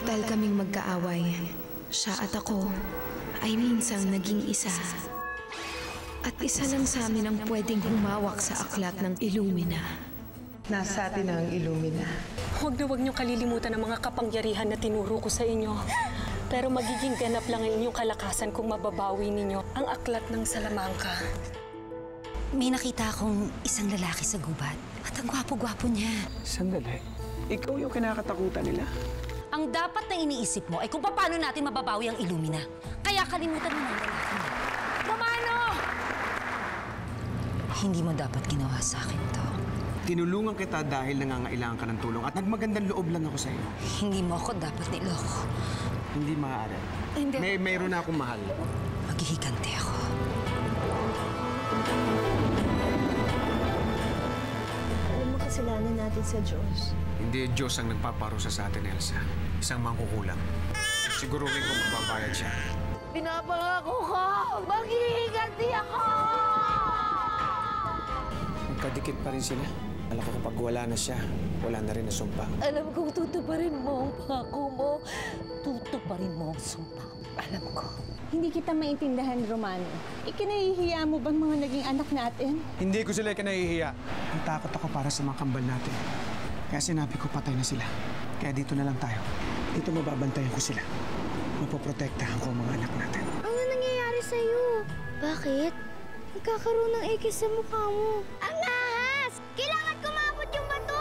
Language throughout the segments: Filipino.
matagal kaming magkaaway, siya at ako ay minsang naging isa. At isa lang sa amin ang pwedeng humawak sa aklat ng Illumina. Nasa atin na ang Illumina. Huwag niyong kalilimutan ang mga kapangyarihan na tinuro ko sa inyo. Pero magiging ganap lang ang inyong kalakasan kung mababawi ninyo ang aklat ng Salamanca. May nakita akong isang lalaki sa gubat at ang gwapo-gwapo niya. Sandali. Ikaw yung kinakatakutan nila? Ang dapat na iniisip mo ay kung paano natin mababawi ang Illumina. Kaya kalimutan mo na ang lalaki niya. Romano! Hindi mo dapat ginawa sa akin to. Tinulungan kita dahil nangangailangan ka ng tulong at nagmagandang loob lang ako sa iyo. Hindi mo ako dapat niloko. Hindi maaari. Hindi. Mayroon na akong mahal. Maghihigante ako. Alam mo kasalanan natin sa Diyos. Hindi Diyos ang nagpaparusa sa atin, Elsa. Isang mangkukulang. Siguruhin ko magbabayad siya. Pinapangako ko! Maghihiganti ako! Magkadikit pa rin sila. Alam ko kapag wala na siya, wala na rin na sumpa. Alam kong tutuparin mo ang pangako mo. Tutuparin mo ang sumpa. Alam ko. Hindi kita maintindihan, Romano. Ikinahihiya mo bang mga naging anak natin? Hindi ko sila kinahihiya. Natakot ako para sa mga kambal natin. Kaya sinabi ko patay na sila. Kaya dito na lang tayo. Dito mababantayan ko sila. Mapoprotektahan ko ang mga anak natin. Ano nangyayari sa'yo? Bakit? Nagkakaroon ng ikis sa mukha mo. Ang ahas! Kailangan kumabot yung bato!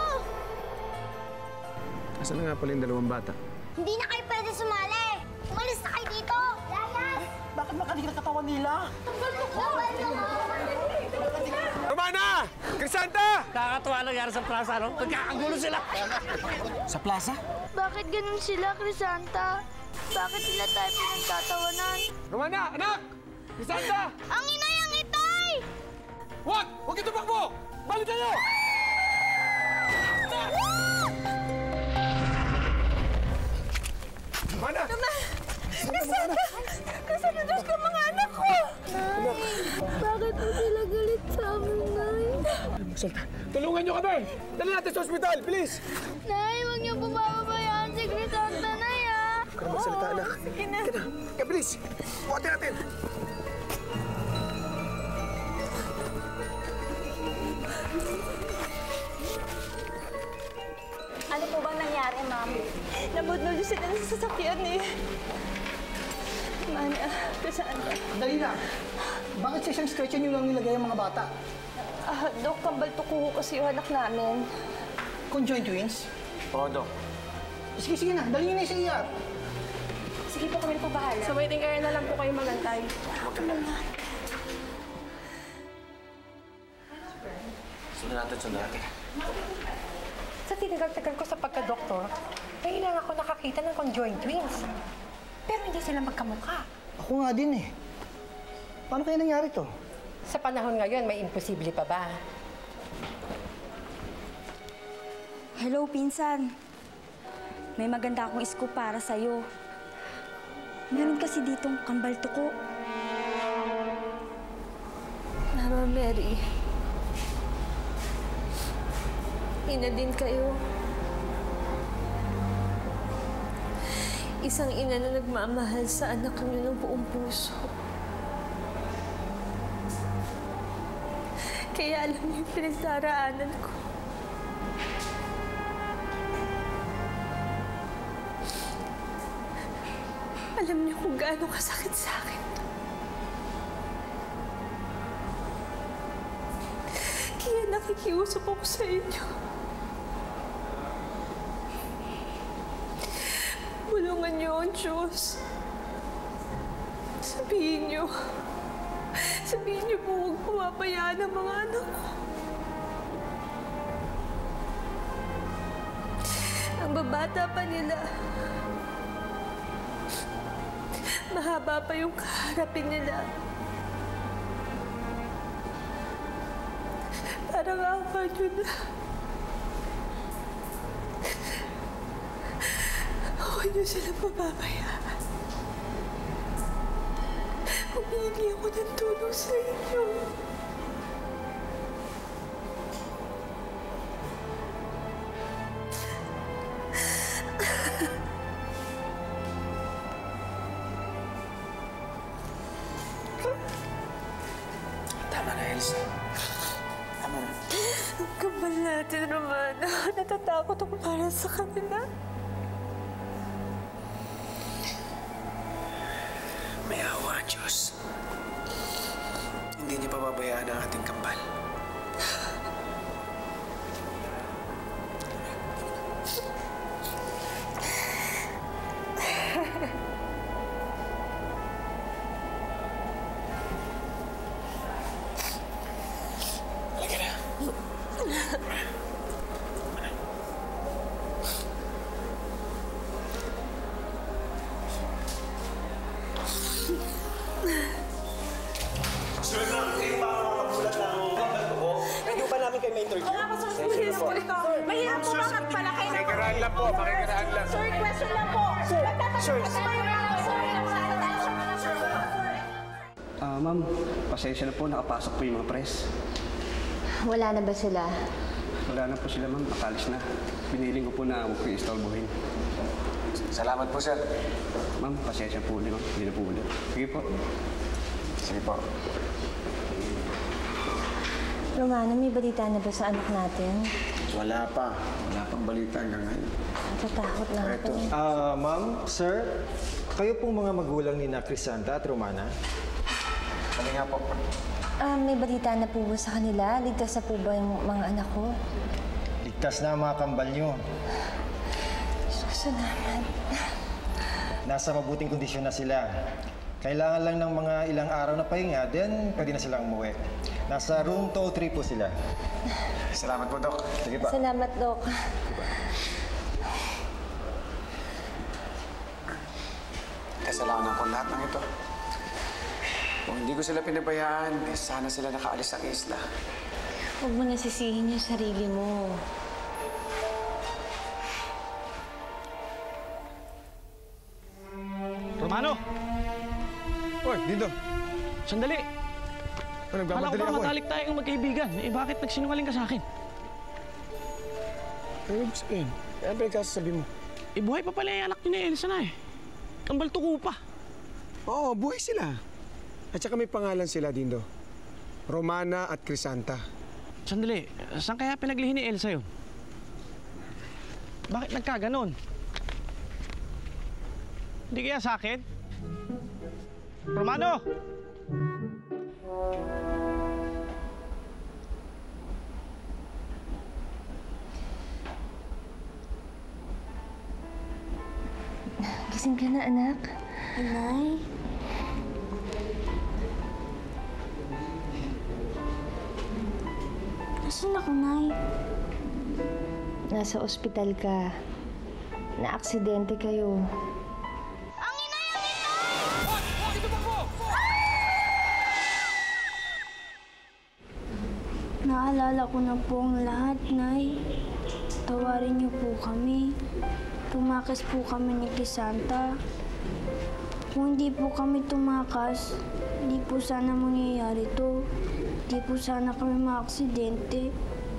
Asan na nga pala yung dalawang bata? Hindi na kayo pwede sumali! Umalis na kayo dito! Layas! Bakit makaligil ang katawan nila? Romana! Crisanta! Kakatuwa nangyari sa plaza, no? Nagkakagulo sila! Sa plaza? Bakit ganun sila, Crisanta? Bakit sila tayo pinagtatawanan? Romana! Anak! Crisanta! Ang inay! Ang itay! Huwag! Huwag ito bakbo! Balik kayo! Romana! Nasaan na Diyos ko mga anak ko? Nay, bakit po sila galit sa amin, Nay? Salta! Tulungan niyo kami! Dali natin sa ospital! Bilis! Nay, huwag niyo po bababayaan si Crisanta, Nay, ah! Huwag ka na magsalita, anak. Sige na. Kaya bilis! Buhatin natin! Ano po bang nangyari, ma'am? Nabudnod sila sa sasakyan eh. Man, saan ba? Dali na. Bakit sa isang stretcher nyo lang nilagay ang mga bata? Dok, kambal tuko kasi yung anak namin. Conjoined twins? Oo, Dok. Sige na. Dali nyo na sa ER. Sige po, kami na po bahala. Sa waiting area na lang po kayo magantay. Sundan natin. Sa tinagal-tagal ko sa pagka-doktor, kailangan ko nakakita ng conjoined twins. Pero hindi sila magkamukha. Ako nga din eh. Paano kaya nangyari to? Sa panahon ngayon, may imposible pa ba? Hello, pinsan. May maganda akong scoop para sa'yo. Meron kasi ditong kambal tuko. Mama Mary, ina din kayo. Isang ina na nagmamahal sa anak niyo ng buong puso. Kaya alam niyo yung pinagdaraanan ko. Alam niyo kung gaano kasakit sa akin to. Kaya nakikiusap ako sa inyo. Tulungan niyo ang Diyos. Sabihin niyo po huwag pumapayaan ang mga anak ko. Ang babata pa nila. Mahaba pa yung kaharapin nila. Parang awa niyo na. Huwag niyo sila pababayaan. Humingi ako ng tulong sa inyo. Tama na, Elsa. Tama na. Ang kambal natin, Romana. Natatakot ako para sa kanila. May awa ang Diyos. Hindi niya pababayaan ang ating kambal. Halika na. Sir, ma'am, kayo ba ang makagulat ng kambal ko po? Hindi ba namin kayo may interview? Wala ko, sir. Mahirap po ito. Mahirap po bakit pala kayo na... Makikaraan lang po, makikaraan lang. Sir, question lang po. Sir, Sir. Ma'am, pasensya na po, nakapasok po yung mga press. Wala na ba sila? Wala na po sila, ma'am. Akalis na. Piniling ko po na huwag ko istorbohin. Salamat po, sir. Ma'am, pasensya po ulit, ma'am. Hindi na po ulit. Sige po. Sige po. Romana, may balita na ba sa anak natin? Wala pa. Wala pang balita hanggang ngayon. Natatakot na ako. Ma'am, sir, kayo pong mga magulang ni na Crisanta at Romana? Kami nga po. May balita na po ba sa kanila? Ligtas na po ba yung mga anak ko? Ligtas na ang mga kambal nyo. Salamat. Nasa mabuting kondisyon na sila. Kailangan lang ng mga ilang araw na pahinga, then pwede na silang umuwi. Nasa room 203 po sila. Salamat po, Dok. Sige pa. Salamat, Dok. Kasalanan ko lahat ng ito. Kung hindi ko sila pinabayaan, sana sila nakaalis sa isla. Huwag mo nasisihin yung sarili mo. Romano! Hoy, dito. Sandali! Ano, Kala ko nagmamadali ba ako. matalik tayong magkaibigan? Eh, bakit nagsinungaling ka sa akin? Ano ibig sabihin? Ano ba yung kasasabi mo? Eh, buhay pa pala yung anak niyo ni Elsa na eh. Kambal tuko pa. Oo, buhay sila. At saka may pangalan sila, Dindo. Romana at Crisanta. Sandali, saan kaya pinaglihi ni Elsa yun? Bakit nagkaganon? Hindi kaya sa akin? Romano! Gising ka na, anak. Nay? Nasaan ako, Nay? Nasa ospital ka. Na-aksidente kayo. Naalala ko na po ang lahat, Nay. Tawarin niyo po kami. Tumakas po kami ni Crisanta. Kung hindi po kami tumakas, hindi po sana mangyayari to. Hindi po sana kami maaksidente.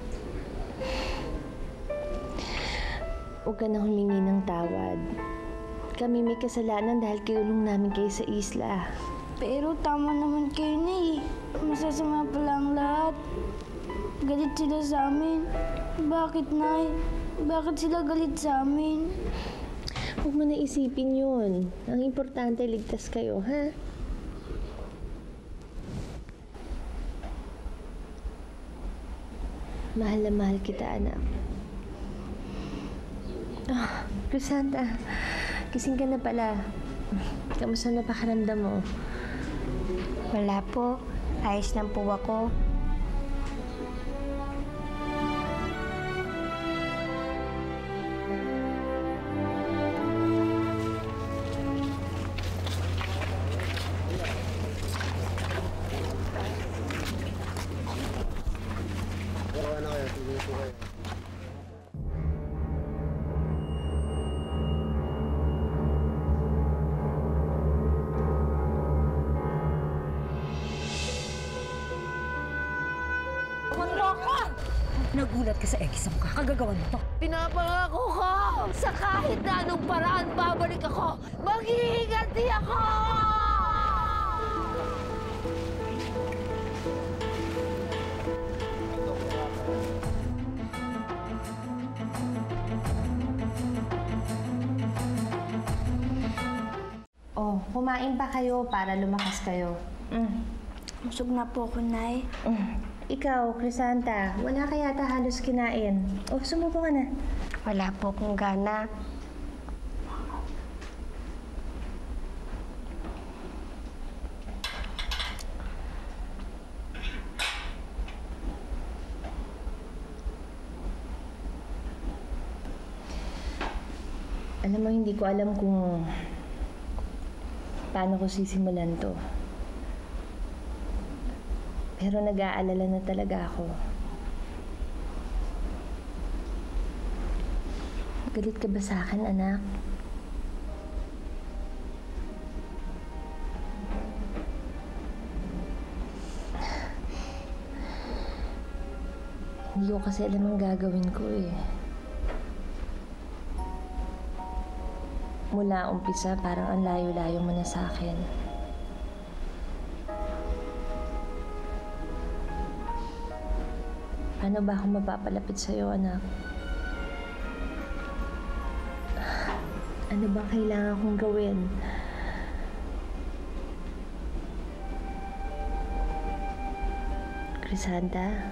Huwag ka na humingi ng tawad. Kami may kasalanan dahil kinulong namin kayo sa isla. Pero tama naman kayo, Nay. Masasama pala ang lahat. Galit sila sa amin. Bakit, Nay? Bakit sila galit sa amin? Huwag mo na isipin yun. Ang importante, ligtas kayo, ha? Mahal na mahal kita, anak. Crisanta, gising ka na pala. Kamusta na pakiramdam mo? Wala po. Ayos lang po ako. Nagulat ka sa egis sa mukha. Kagagawan mo to. Pinapangako ko! Sa kahit na anong paraan, babalik ako! Maghihiganti ako! kumain pa kayo para lumakas kayo. Busog na po ako, Nay. Ikaw, Crisanta, wala ka yata halos kinain. Sumubo ka na. Wala po akong gana. Alam mo, hindi ko alam kung paano ko sisimulan to. Pero nag-aalala na talaga ako. Galit ka ba sa akin, anak? Hindi ko kasi alam ang gagawin ko eh. Mula umpisa, parang ang layo-layo mo na sa akin. Paano ba ako mapapalapit sa'yo, anak? Ano ba kailangan kong gawin? Crisanta?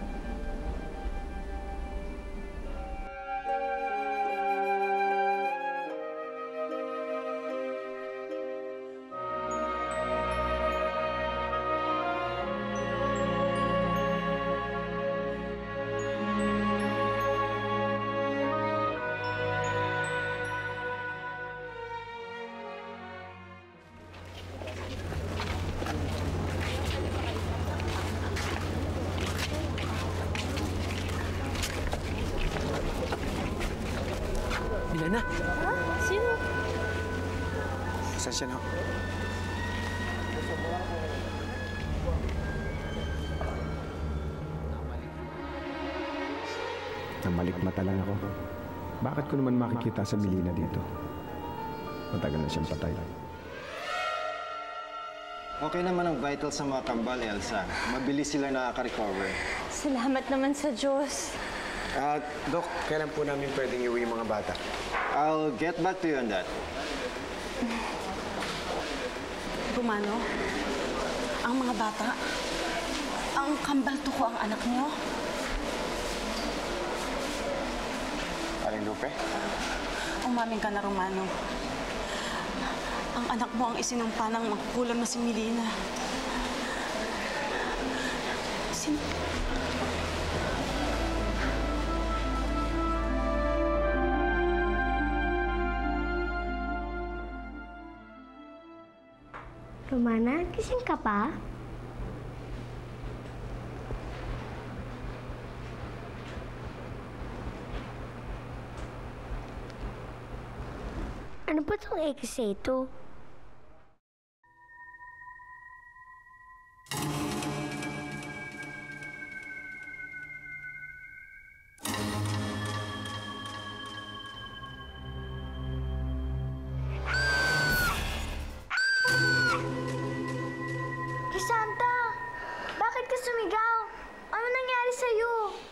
Milena? Sino? Pasensya na ako. Namalikmata lang ako. Bakit ko naman makikita sa Milena dito? Matagal na siyang patay. Okay naman ang vital sa mga kambal, Elsa. Mabilis sila nakaka-recover. Salamat naman sa Diyos. Dok, kailan po namin pwedeng iuwi yung mga bata? I'll get back to you on that. Romano, ang mga bata, ang kambal to ko ang anak niyo. Aling Lupe? Umamin ka na, Romano. Ang anak mo ang isinampa ng magkukulam na si Milena. Romana, gising ka pa? Ano ba itong eksay ito? Santa! Bakit ka sumigaw? Ano nangyari sa'yo?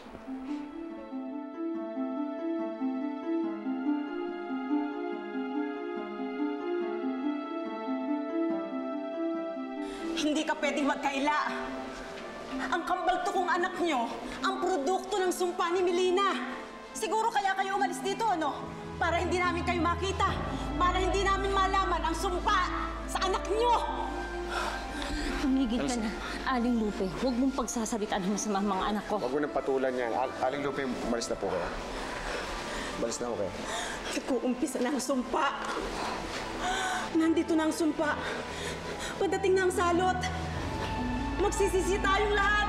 Hindi ka pwedeng magkaila. Ang kambal to kong anak nyo, ang produkto ng sumpa ni Milena. Siguro kaya kayo umalis dito, ano? Para hindi namin kayo makita. Para hindi namin malaman ang sumpa sa anak nyo. Tumigil ka na. Aling Lupe, huwag mong pagsasalitaan ng masama ang mga anak ko. Huwag mo nang patulan yan. Aling Lupe, umalis na po kayo. Umalis na ako kayo. Nag-uumpisa na ang sumpa. Nandito na ang sumpa. Pagdating na ang salot, magsisisi tayong lahat.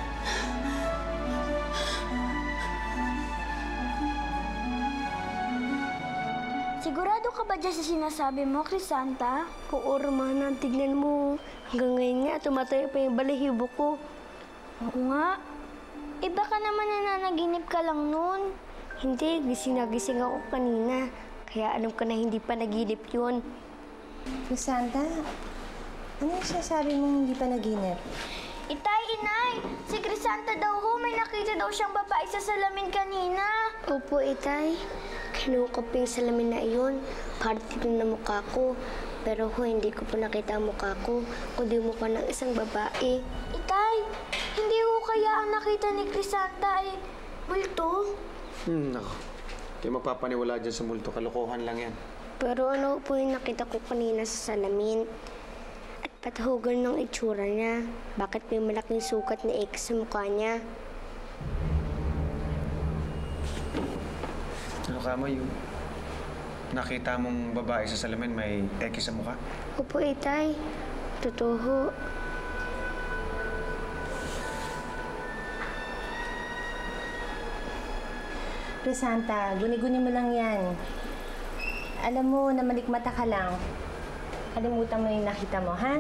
Sigurado ka ba dyan sa sinasabi mo, Crisanta? Oo, Romana, tignan mo. Hanggang ngayon nga, tumatayo pa yung balahibo ko. Oo nga. Eh, baka naman nananaginip ka lang noon. Hindi, gising na gising ako kanina. Kaya alam ko na hindi pa naginip yun. Crisanta, ano yung sinasabi mong hindi pa naginip? Itay, inay! Si Crisanta daw ho, may nakita daw siyang babae sa salamin kanina. Opo, itay. Kinuha ko pa yung salamin na iyon. Para dito na mukha ko. Pero hindi ko po nakita ang mukha ko, kundi mukha ng isang babae. Itay, hindi ko kaya ang nakita ni Crisanta ay multo? Nako. Hindi magpapaniwala dyan sa multo. Kalokohan lang yan. Pero ano po yung nakita ko kanina sa salamin? At patahugan ng itsura niya. Bakit may malaking sukat na X sa mukha niya? Ano ka mo, yung nakita mong babae sa salamin may X sa mukha? Opo, Itay. Totoo. Crisanta, guni-guni mo lang yan. Alam mo na malikmata ka lang. Kalimutan mo yung nakita mo, ha?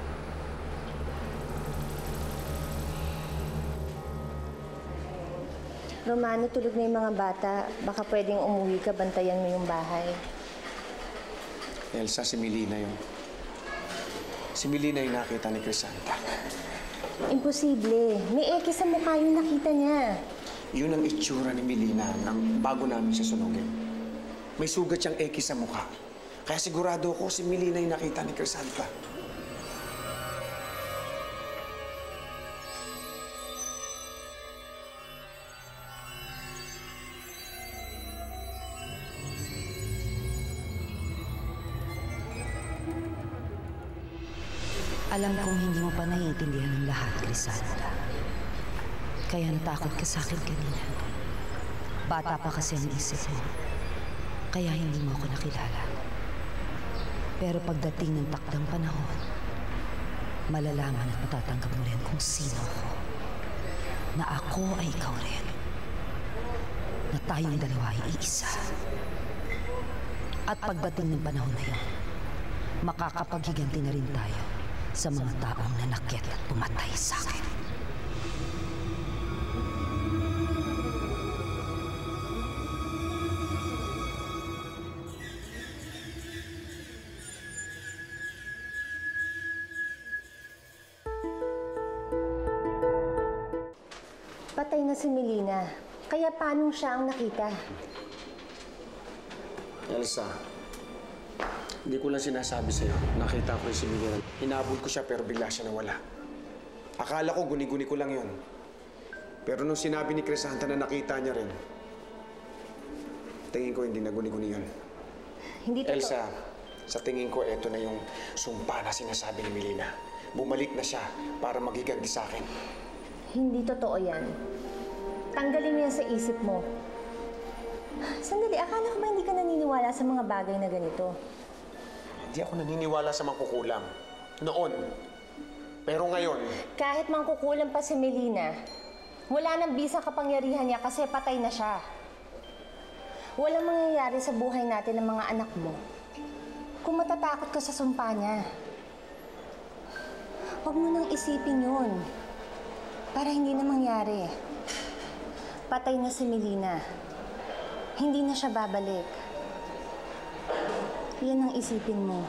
Romano, tulog na yung mga bata. Baka pwedeng umuwi ka, bantayan mo yung bahay. Elsa, si Melina yun. Si Melina yung nakita ni Crisanta. Imposible. May X sa mukha yung nakita niya. Yun ang itsura ni Melina nang bago namin siya sunugin. May sugat siyang X sa mukha. Kaya sigurado ko si Melina yung nakita ni Crisanta. Alam kong hindi mo pa naiintindihan ang lahat, Crisanta. Kaya natakot ka sa akin kanina. Bata pa kasi ang isip mo. Kaya hindi mo ako nakilala. Pero pagdating ng takdang panahon, malalaman at matatanggap mo rin kung sino ako. Na ako ay ikaw rin. Na tayong dalawa ay iisa. At pagdating ng panahon na yun, makakapaghiganti na rin tayo sa mga taong nanakit at pumatay sa akin. Patay na si Melina. Kaya paano siya ang nakita? Elsa, hindi ko lang sinasabi sa'yo. Nakita ko yung si Melina. Hinabol ko siya pero bigla siya nawala. Akala ko guni-guni ko lang yun. Pero nung sinabi ni Crisanta na nakita niya rin, tingin ko hindi na guni-guni yun. Hindi totoo. Elsa, sa tingin ko eto na yung sumpa na sinasabi ni Melina. Bumalik na siya para maghiganti sa akin. Hindi totoo yan. Tanggalin mo yan sa isip mo. Sandali, akala ko ba hindi ka naniniwala sa mga bagay na ganito? Hindi ako naniniwala sa mangkukulam. Noon. Pero ngayon... Kahit mangkukulam pa si Melina, wala nang bisang kapangyarihan niya kasi patay na siya. Walang mangyayari sa buhay natin ng mga anak mo kung matatakot ka sa sumpa niya. Huwag mo nang isipin yun para hindi na mangyari. Patay na si Melina. Hindi na siya babalik. Yan ang isipin mo.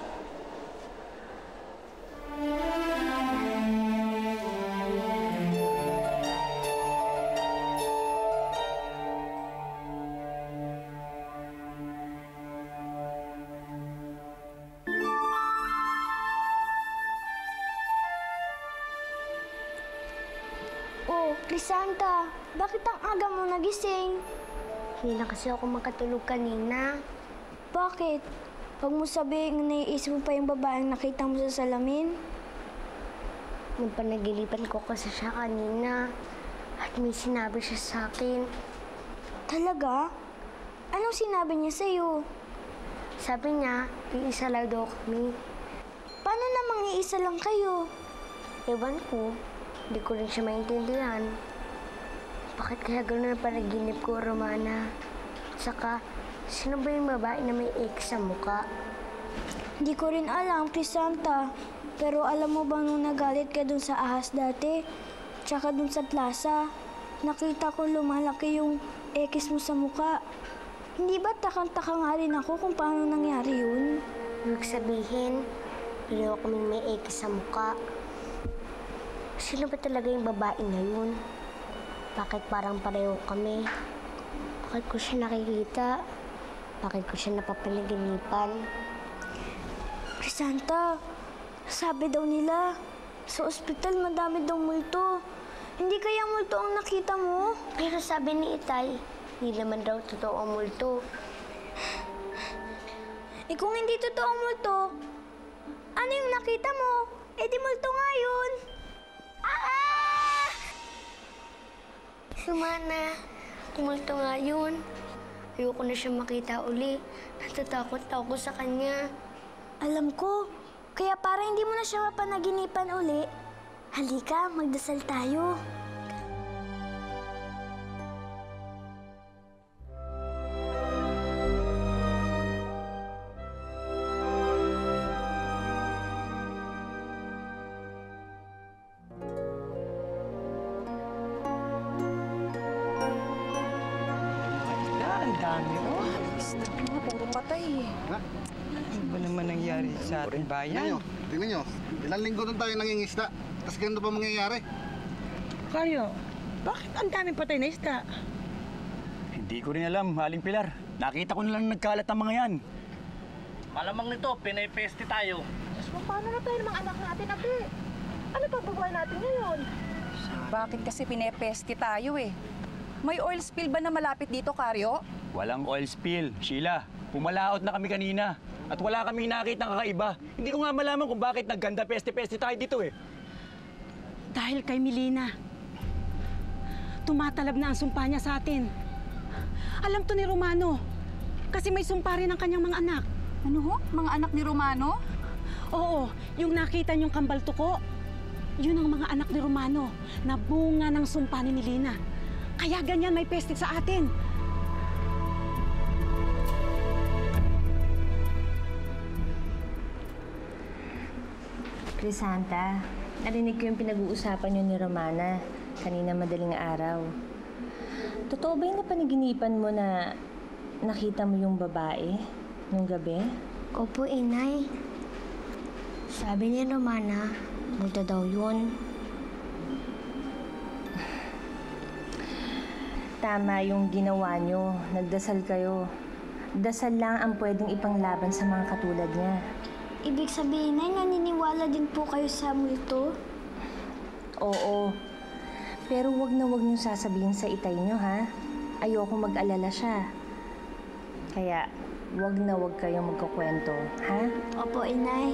Oh, Crisanta, bakit ang aga mo nagising? Hindi na kasi ako makatulog kanina. Bakit? Huwag mo sabihin na naiisip mo pa yung babaeng nakita mo sa salamin. Nung panagilipan ko kasi siya kanina at may sinabi siya sa akin. Talaga? Anong sinabi niya sa'yo? Sabi niya, iisa lang daw kami. Paano namang iisa lang kayo? Ewan ko. Hindi ko rin siya maintindihan. Bakit kaya gano'n ang panaginip ko, Romana? Saka, sino ba yung babae na may X sa mukha? Hindi ko rin alam, Crisanta. Pero alam mo bang nung nagalit ka dun sa ahas dati? Tsaka dun sa plaza, nakita ko lumalaki yung X mo sa mukha. Hindi ba takang-taka nga rin ako kung paano nangyari yun? Ibig sabihin, pareho kami may X sa mukha. Sino ba talaga yung babae na yun? Bakit parang pareho kami? Bakit ko siya nakikita? Bakit ko siya napapanaginipan? Santa, sabi daw nila, sa ospital madami daw multo. Hindi kaya multo ang nakita mo? Pero sabi ni Itay, hindi naman daw totoo ang multo. Eh kung hindi totoo ang multo, ano yung nakita mo? Eh di multo nga yun. Ah! Sumana, multo nga yun. Ayoko na siya makita uli. Natatakot ako sa kanya. Alam ko. Kaya para hindi mo na siya mapanaginipan uli, halika, magdasal tayo. Ang dami, oh. Puro patay eh. Ano ba naman nangyari sa ating bayan? Tingnan nyo. Ilang linggo na tayo nangingisda. Tapos ganito pa mangyayari. Kayo, bakit ang daming patay na isda? Hindi ko rin alam, Aling Pilar. Nakita ko na lang nagkalat ang mga yan. Malamang nito, pinay-peste tayo. Paano na tayo ng mga anak natin, Abi? Ano pa bubuhay natin ngayon? Bakit kasi pinepeste tayo eh? May oil spill ba na malapit dito, Karyo? Walang oil spill, Sheila. Pumalaot na kami kanina. At wala kaming nakita ng kakaiba. Hindi ko nga malaman kung bakit nagganda peste-peste tayo dito eh. Dahil kay Melina. Tumatalab na ang sumpa niya sa atin. Alam to ni Romano. Kasi may sumpa rin ang kanyang mga anak. Ano ho? Mga anak ni Romano? Oo, yung nakita niyong kambal tuko. Yun ang mga anak ni Romano na bunga ng sumpa ni Melina. Kaya ganyan may peste sa atin. Crisanta, narinig ko yung pinag-uusapan niyo ni Romana kanina madaling araw. Totoo ba yung napanaginipan mo na nakita mo yung babae nung gabi? Opo, Inay. Sabi ni Romana, multo daw yun. Tama yung ginawa niyo. Nagdasal kayo. Dasal lang ang pwedeng ipanglaban sa mga katulad niya. Ibig sabihin, Nay, naniniwala din po kayo sa multo? Oo. Pero wag na wag niyong sasabihin sa itay niyo, ha? Ayoko mag-alala siya. Kaya, wag na wag kayong magkukwento, ha? Opo, Inay.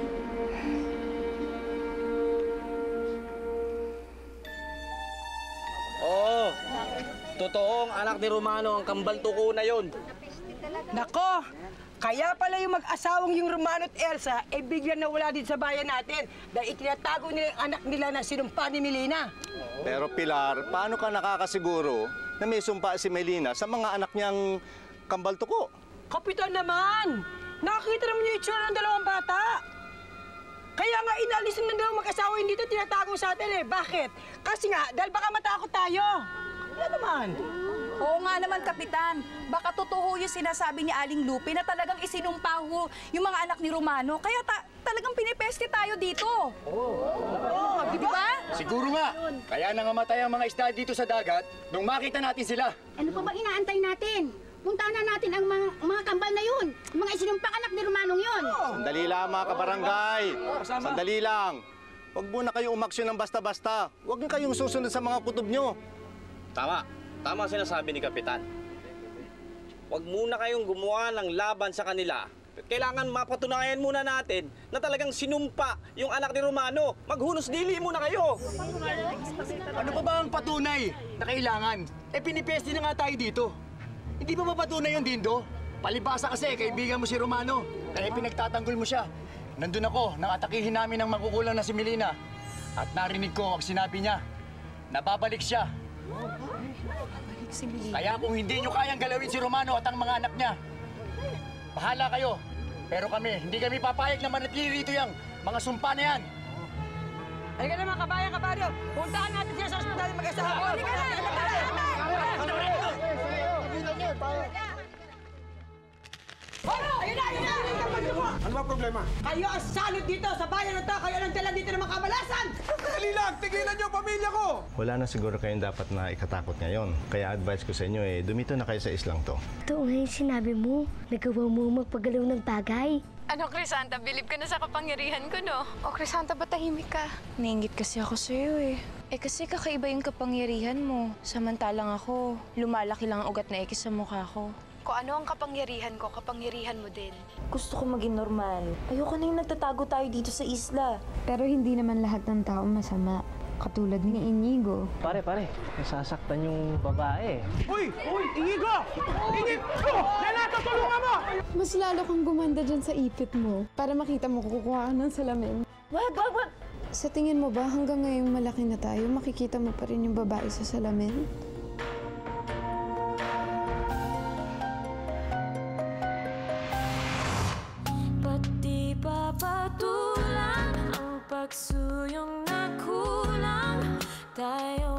Oo. Totoong anak ni Romano ang kambal tuko na yon. Nako! Kaya pala yung mag-asawang yung Romano at Elsa, eh biglang nawala din sa bayan natin dahil itinatago nila yung anak nila na sinumpa ni Melina. Pero Pilar, paano ka nakakasiguro na may sumpa si Melina sa mga anak niyang kambal tuko? Kapitan naman! Nakakita naman yung itsura ng dalawang bata. Kaya nga inalis ng dalawang mag-asawa yung dito tinatago sa atin eh. Bakit? Kasi nga, dahil baka matakot tayo. Ano naman? Oo nga naman, Kapitan. Baka totoo yung sinasabi ni Aling Lupe na talagang isinumpa ho yung mga anak ni Romano. Kaya talagang pinipeste tayo dito. Oo, di ba? Siguro nga. Kaya nangamatay ang mga isda dito sa dagat nung makita natin sila. Ano pa ba inaantay natin? Puntahan na natin ang mga kambal na yun. Mga isinumpang anak ni Romanong yun. Sandali lang mga kabarangay. Sandali lang. Huwag muna kayong umaksyon ng basta-basta. Huwag na kayong susunod sa mga kutob nyo. Tama. Tama sinasabi ni Kapitan. Huwag muna kayong gumawa ng laban sa kanila. Kailangan mapatunayan muna natin na talagang sinumpa yung anak ni Romano. Maghunos dili muna kayo. Ano pa ba ang patunay na kailangan? Eh pinipeste na nga tayo dito. Hindi ba mapatunay yung Dindo? Palibasa kasi, kaibigan mo si Romano. Kaya pinagtatanggol mo siya. Nandun ako, nang atakihin namin ang makukulang na si Melina. At narinig ko ang sinabi niya, nababalik siya. Kaya kung hindi nyo kayang galawin si Romano at ang mga anak niya, bahala kayo. Pero kami, hindi kami papayag na manatili rito yung mga sumpa na yan. Halika na mga kabayan, kabaryo. Puntahan natin sila sa ospital ng mag-asawa. Halika na! Ayun na! Ayun na! Ano ba problema? Kayo ang salot dito sa bayan na to! Kayo ang dala dito ng mga kabalasan! Dali lang! Tigilan niyo ang pamilya ko! Wala na siguro kayong dapat na ikatakot ngayon. Kaya advice ko sa inyo dumito na kayo sa islang to. Ito nga yung sinabi mo. Nagawa mo magpagalaw ng bagay. Ano, Crisanta? Bilib ka na sa kapangyarihan ko, no? O, Crisanta, ba't tahimik ka? Nainggit kasi ako sa'yo eh. Kasi kakaiba yung kapangyarihan mo. Samantalang ako, lumalaki lang ang ugat na ikis sa mukha ko. Kung ano ang kapangyarihan ko, kapangyarihan mo din. Gusto ko maging normal. Ayoko na yung nagtatago tayo dito sa isla. Pero hindi naman lahat ng tao masama. Katulad ni Inigo. Pare, nasasaktan yung babae. Uy! Inigo! Inigo! Renato, tulungan mo! Mas lalo kang gumanda dyan sa ipit mo para makita mo kukuha ka ng salamin. Wag! Sa tingin mo ba hanggang ngayong malaki na tayo, makikita mo pa rin yung babae sa salamin? Pati papatulang ang pagsuyong na kulang tayo.